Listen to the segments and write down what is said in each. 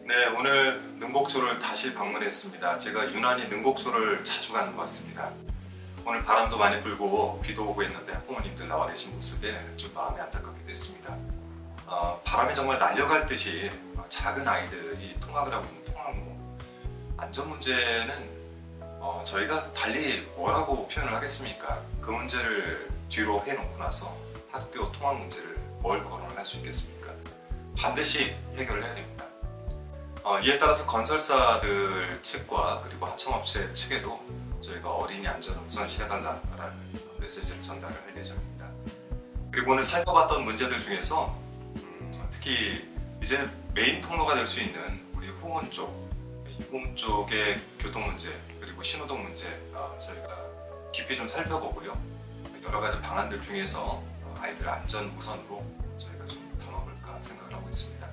네, 오늘 능곡초를 다시 방문했습니다. 제가 유난히 능곡초를 자주 가는 것 같습니다. 오늘 바람도 많이 불고 비도 오고 있는데 학부모님들 나와 계신 모습에 좀 마음이 안타깝게 됐습니다. 바람이 정말 날려갈 듯이 작은 아이들이 통학을 하고 있는 통학로. 안전 문제는 저희가 달리 뭐라고 표현을 하겠습니까? 그 문제를 뒤로 해놓고 나서 학교 통학 문제를 뭘 거론을 할 수 있겠습니까? 반드시 해결을 해야 됩니다. 이에 따라서 건설사들 측과 그리고 하청업체 측에도 저희가 어린이 안전을 우선시해달라는 메시지를 전달을 할 예정입니다. 그리고 오늘 살펴봤던 문제들 중에서 특히 이제 메인 통로가 될 수 있는 우리 후문 쪽의 교통 문제 그리고 신호등 문제 저희가 깊이 좀 살펴보고요. 여러 가지 방안들 중에서 아이들 안전 우선으로 저희가 좀 담아볼까 생각을 하고 있습니다.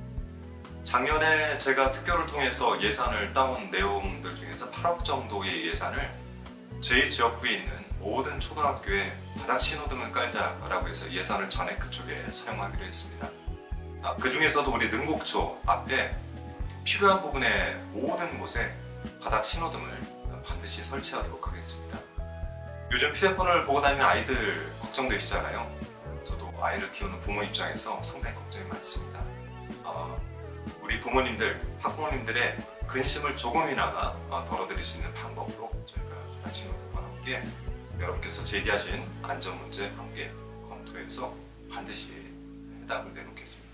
작년에 제가 특별을 통해서 예산을 따온 내용들 중에서 8억 정도의 예산을 저희 지역구에 있는 모든 초등학교에 바닥 신호등을 깔자라고 해서 예산을 전액 그쪽에 사용하기로 했습니다. 그 중에서도 우리 능곡초 앞에 필요한 부분의 모든 곳에 바닥 신호등을 반드시 설치하도록 하겠습니다. 요즘 휴대폰을 보고 다니는 아이들 걱정되시잖아요. 저도 아이를 키우는 부모 입장에서 상당히 걱정이 많습니다. 우리 부모님들, 학부모님들의 근심을 조금이나마 덜어드릴 수 있는 방법으로 저희가 바닥 신호등과 함께 여러분께서 제기하신 안전 문제 함께 검토해서 반드시 해답을 내놓겠습니다.